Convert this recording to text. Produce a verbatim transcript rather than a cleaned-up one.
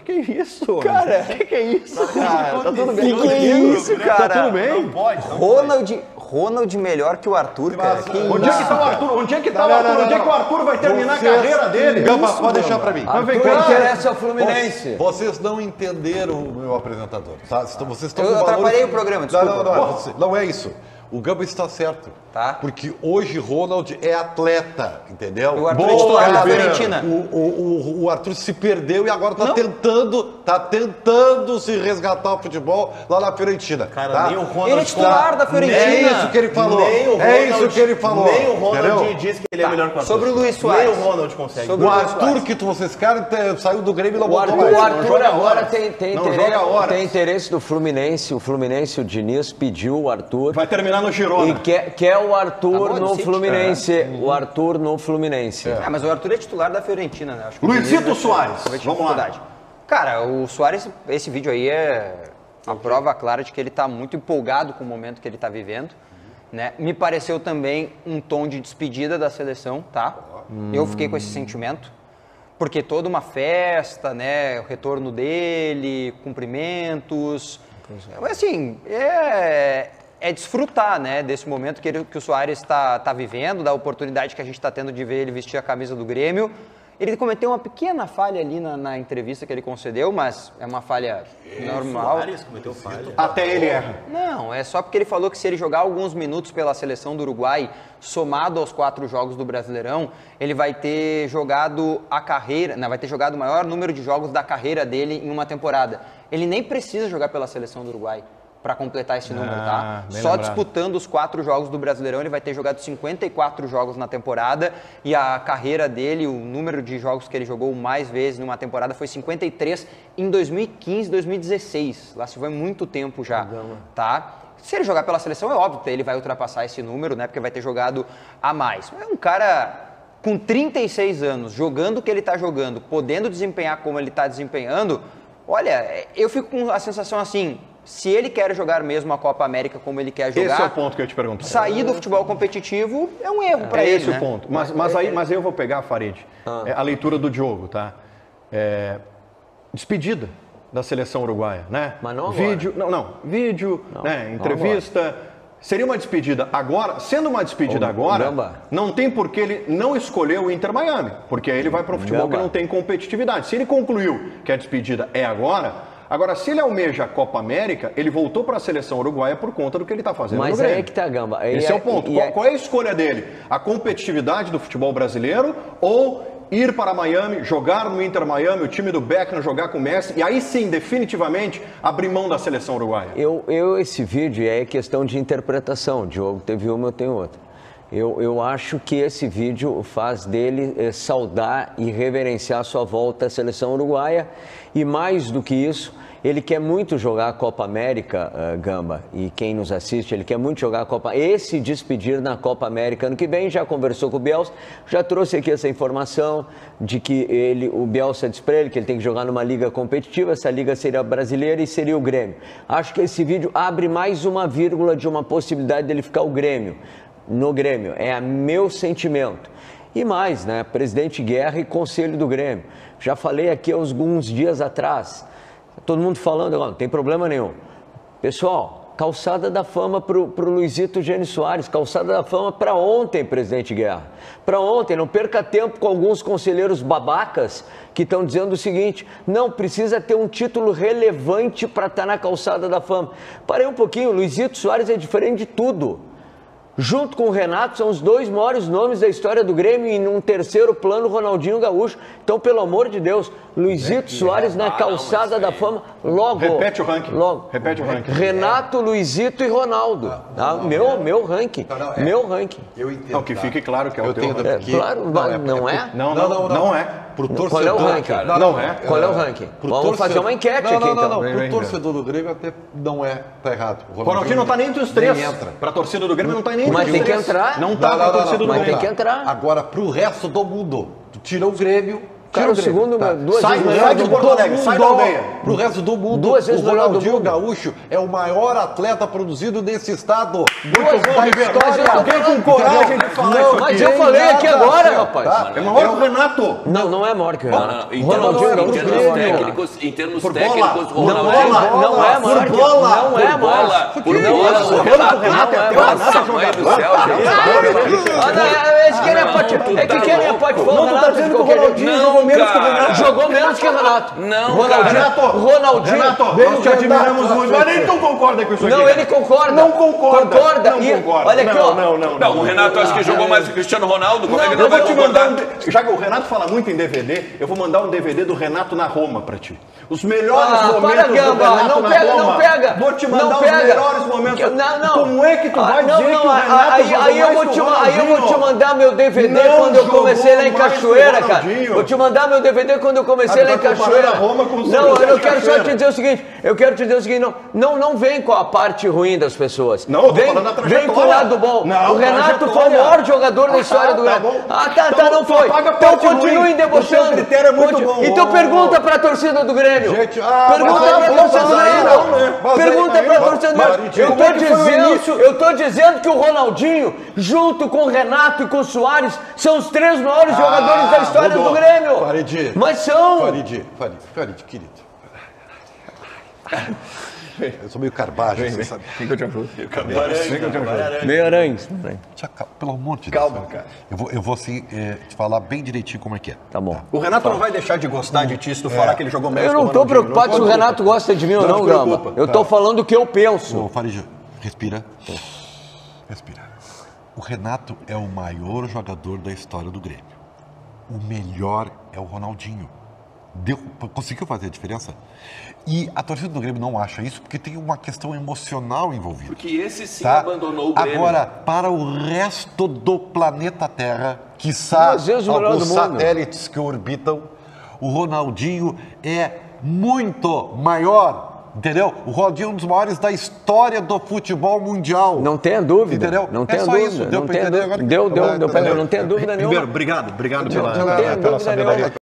Que isso? Cara, que que é isso? Cara, tá tudo bem. Que que é isso, cara? Tá tudo bem? Não pode. Não Ronald, pode. Ronald melhor que o Arthur, cara. Que Onde é que tá o Arthur? Onde é que tá o Arthur? Onde é que o Arthur vai terminar Vocês... a carreira dele? Gamba, pode deixar pra mim. Arthur vem cá. Interessa ao Fluminense. Vocês não entenderam o meu apresentador. Tá? Vocês estão Eu com atrapalhei valores... o programa, desculpa. Não, não, não, não, não é isso. O Gamba está certo. Tá. Porque hoje Ronald é atleta, entendeu? O Arthur é titular da Fiorentina. O, o, o, o Arthur se perdeu e agora está tentando, tá tentando se resgatar o futebol lá na Fiorentina. Cara, tá? nem o Ronald... Ele é titular da Fiorentina. É isso que ele falou. Nem o Ronald, é isso que ele falou. Nem o Ronald entendeu? diz que ele é melhor que o Arthur. Sobre o Luiz Soares. Nem o Ronald consegue. Sobre O o Luiz Arthur, Soares. que tu, vocês querem, te- saiu do Grêmio e não O voltou Arthur, mais. o Arthur joga agora horas. tem, tem, Não interesse, joga horas. tem interesse do Fluminense. O Fluminense, o Diniz pediu o Arthur. Vai terminar no E Girona. quer, quer o Arthur Tá bom, no City. Fluminense. O Arthur no Fluminense. Ah, mas o Arthur é titular da Fiorentina, né? Acho que o Luizito Diniz vai- Soares, vai ter vamos lá. dificuldade. Cara, o Soares, esse vídeo aí é a prova clara de que ele tá muito empolgado com o momento que ele tá vivendo, né? Me pareceu também um tom de despedida da seleção, tá? Eu fiquei com esse sentimento, porque toda uma festa, né? O retorno dele, cumprimentos. Mas assim, é, é desfrutar, né, desse momento que, ele, que o Soares está tá vivendo, da oportunidade que a gente está tendo de ver ele vestir a camisa do Grêmio. Ele cometeu uma pequena falha ali na, na entrevista que ele concedeu, mas é uma falha normal. Soares cometeu falha. Até ele erra. Não, é só porque ele falou que se ele jogar alguns minutos pela seleção do Uruguai, somado aos quatro jogos do Brasileirão, ele vai ter jogado a carreira, não, vai ter jogado o maior número de jogos da carreira dele em uma temporada. Ele nem precisa jogar pela seleção do Uruguai para completar esse número, Ah, tá? bem Só lembrado. disputando os quatro jogos do Brasileirão, ele vai ter jogado cinquenta e quatro jogos na temporada e a carreira dele, o número de jogos que ele jogou mais vezes numa temporada foi cinquenta e três em dois mil e quinze, dois mil e dezesseis. Lá se foi muito tempo já, tá? Se ele jogar pela seleção, é óbvio que ele vai ultrapassar esse número, né? Porque vai ter jogado a mais. É um cara com trinta e seis anos, jogando o que ele tá jogando, podendo desempenhar como ele tá desempenhando. Olha, eu fico com a sensação assim, se ele quer jogar mesmo a Copa América como ele quer jogar, Esse é o ponto que eu ia te perguntar. sair do futebol competitivo é um erro para É ele, esse né? o ponto. Mas, mas, aí, mas aí eu vou pegar, Farid, é, a leitura do Diogo, tá? É, despedida da seleção uruguaia, né? Mas não agora. Vídeo, não, não. Vídeo, Não, né? não Entrevista. Seria uma despedida agora, sendo uma despedida Ô, agora, Gamba. não tem por que ele não escolher o Inter Miami, porque aí ele vai para o futebol Gamba. que não tem competitividade. Se ele concluiu que a despedida é agora, agora se ele almeja a Copa América, ele voltou para a seleção uruguaia por conta do que ele está fazendo Mas no Grêmio. aí é que tá, Gamba. Aí Esse é, o ponto. e Qual, é- qual é a escolha dele? A competitividade do futebol brasileiro ou ir para Miami, jogar no Inter Miami, o time do Beckham jogar com o Messi e aí sim, definitivamente, abrir mão da seleção uruguaia? Eu, eu, esse vídeo é questão de interpretação. O Diogo teve uma, eu tenho outra. Eu, eu acho que esse vídeo faz dele eh, saudar e reverenciar sua volta à seleção uruguaia. E mais do que isso, ele quer muito jogar a Copa América, uh, Gamba, e quem nos assiste, ele quer muito jogar a Copa, esse despedir na Copa América ano que vem, já conversou com o Bielsa, já trouxe aqui essa informação de que ele, o Bielsa disse para ele que ele tem que jogar numa liga competitiva, essa liga seria a brasileira e seria o Grêmio. Acho que esse vídeo abre mais uma vírgula de uma possibilidade dele ficar o Grêmio, no Grêmio, é meu sentimento. E mais, né, presidente Guerra e conselho do Grêmio. Já falei aqui há alguns dias atrás, todo mundo falando agora, não tem problema nenhum. Pessoal, calçada da fama para o Luizito Gênio Soares, calçada da fama para ontem, presidente Guerra. Para ontem, não perca tempo com alguns conselheiros babacas que estão dizendo o seguinte, não, precisa ter um título relevante para estar na calçada da fama. Parei um pouquinho, Luizito Soares é diferente de tudo. Junto com o Renato, são os dois maiores nomes da história do Grêmio e num terceiro plano, Ronaldinho Gaúcho. Então, pelo amor de Deus, Luizito Soares na calçada da fama, logo. Repete o ranking. Logo. Repete o ranking. Renato, Luizito e Ronaldo. Tá? Meu, meu ranking. não, é. Meu ranking. Eu entendo. Não, que tá? fique claro que é o Eu teu entendo ranking. porque... Claro, não é? Não, não, não, não é. Pro Qual é o torcedor, ranking? cara. Não é. Qual é o ranking? Pro Vamos torcedor- fazer uma enquete não, aqui, não, não, então. Não, Vem, pro vem, torcedor do Grêmio até não é, tá errado. O Ronaldinho não está nem entre os nem três. entra. Para a torcida do Grêmio não está nem entre Mas os tem três. que entrar. Não está Não, para a não, não, torcida do mas Grêmio. tem que entrar. Agora, pro resto do mundo, tu tira o Grêmio, Cara, o segundo, Tá. duas Sai, vezes sai melhor de do Porto mundo. Alegre, sai da aldeia. Pro resto do mundo, Duas vezes o melhor do Ronaldinho mundo. Gaúcho é o maior atleta produzido nesse estado. Duas da vezes, história. mas eu tô Alguém com falando- coragem de falar Não, isso aqui. Mas eu tem falei aqui nada, agora, Céu, rapaz. tá? É maior que o Renato. Não, não é maior que o Não, Renato. não, em Ronaldinho termos, Gaúcho em não é termos maior que o Renato. técnicos, em termos Por técnicos, bola. o Não Ronaldinho... é, não é Por maior que- bola. Não é Por maior. bola, por Não bola, é. o Renato- Renato, Renato é é até uma nossa mãe do jogador. céu, gente. Ah, não, esse que nem pode, é que quem nem pode falar o Não, tu tá Renato de dizendo que o qualquer Ronaldinho jeito. jogou menos que o cara. Renato. Jogou menos que o Renato. Não, Ronaldinho, cara. Renato, Ronaldinho. Renato, nós te admiramos muito, mas nem tu concorda com isso aqui. Não, cara. ele concorda. Não concorda. Concorda. Não E, concorda. olha aqui, não, ó. Não, não, Não, o Renato acho que jogou mais que o Cristiano Ronaldo. Como é que ele Eu não vou vai te mandar concordar? um. D- Já que o Renato fala muito em D V D, eu vou mandar um D V D do Renato na Roma pra ti. Os melhores Ah, momentos para, do Gamba, Renato não na pega, Roma. não pega. Vou te Não mandar os pega. melhores momentos. Não, não. Como é que tu vai Ah, não, dizer não, que o ah, Renato aí, jogou aí eu mais vou que te, o ma- aí eu vou te Ronaldinho? mandar meu D V D Não quando eu jogou comecei lá em mais que o Cachoeira, cara. Ronaldinho. Vou te mandar meu D V D quando eu comecei Ah, lá em tu vai comparar Cachoeira. a Roma com o Não, Zé eu de quero só Cachoeira. te dizer o seguinte, eu quero te dizer o seguinte, não, não, não vem com a parte ruim das pessoas. Não, eu tô vem, falando da vem com o trajetória. lado bom. Não, o Renato foi o trajetória. maior jogador da Ah, história do tá Grêmio. bom. Ah, tá, Então, tá, não tu foi. apaga a Então parte continuem ruim. debochando. O teu critério é muito Conti- bom. Então Ô, pergunta pra torcida do Grêmio. Gente, ah, Pergunta mas aí pra não, torcida do mas aí Grêmio. não, né? Mas aí- Pergunta aí- pra mas- torcida do mas- Grêmio. Eu como é tô que foi o dizendo, início? eu tô dizendo que o Ronaldinho, junto com o Renato e com o Soares, são os três maiores Ah, jogadores da história mudou. do Grêmio. Farid. Mas são. Farid, Farid, Farid, querido. Eu sou meio carbagem, você sabe. Meio aranhas. Tia, cal- Pelo amor de Deus. Calma, cara. Eu vou, eu vou assim, é, te falar bem direitinho como é que é. Tá bom. O Renato não vai deixar de gostar de ti se tu falar que ele jogou menos Eu que o não tô Ronaldinho. preocupado se o preocupa. Renato gosta de mim ou Não não, te Gamba. preocupa. Eu tô falando o que eu penso. Ô, Farid, respira. Respira. O Renato é o maior jogador da história do Grêmio. O melhor é o Ronaldinho. Deu, conseguiu fazer a diferença? E a torcida do Grêmio não acha isso porque tem uma questão emocional envolvida. Porque esse sim Tá? abandonou o Grêmio. Agora, para o resto do planeta Terra, quiçá Duas vezes o melhor alguns do mundo. satélites que orbitam, o Ronaldinho é muito maior. Entendeu? O Ronaldinho é um dos maiores da história do futebol mundial. Não tenha dúvida. Entendeu? Não É tenha só dúvida. isso. Deu Não pra tenha entender dúvida. agora? Deu, deu, Tá deu. bom, entendeu? Não tenha dúvida nenhuma. Ribeiro, obrigado. Obrigado pela, não tenho pela, dúvida pela nenhuma. sabedoria.